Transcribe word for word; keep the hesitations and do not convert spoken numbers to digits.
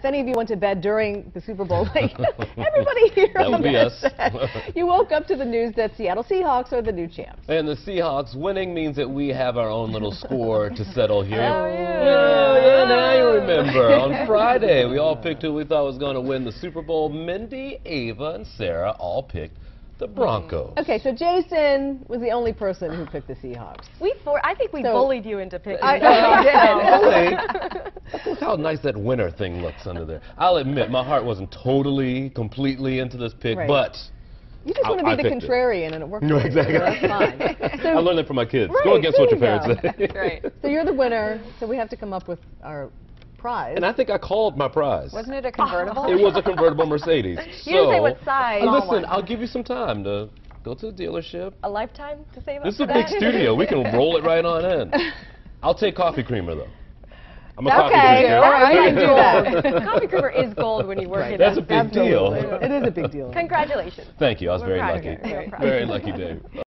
If any of you went to bed during the Super Bowl, like everybody here That on would be that us. set, you woke up to the news that Seattle Seahawks are the new champs. And the Seahawks winning means that we have our own little score to settle here. Oh, yeah. Yeah, yeah, now you remember. On Friday, we all picked who we thought was going to win the Super Bowl. Mindy, Ava, and Sarah all picked the Broncos. Okay, so Jason was the only person who picked the Seahawks. We for I think we So- bullied you into picking. I, the I Seahawks. did. Look how nice that winner thing looks under there. I'll admit, my heart wasn't totally, completely into this pick, Right. but You just I- want to be I the picked it. contrarian, and it worked. No, for you, exactly. so that's fine. So, I learned that from my kids. Right, Go against what there your you parents go. say. Right. so you're the winner, so we have to come up with our prize. And I think I called my prize. Wasn't it a convertible? It was a convertible Mercedes. You didn't say So, what size. uh, Small listen, one. I'll give you some time to go to the dealership. A lifetime to save up This is for a big that? studio. We can roll it right on in. I'll take coffee creamer, though. I'm a coffee Okay, drinker. all right, we can do that. Coffee creamer is gold when you work Right. in That's it. a big deal. Absolutely. It is a big deal. Congratulations. Thank you. I was We're very proud of lucky. you. We're proud. Very lucky day.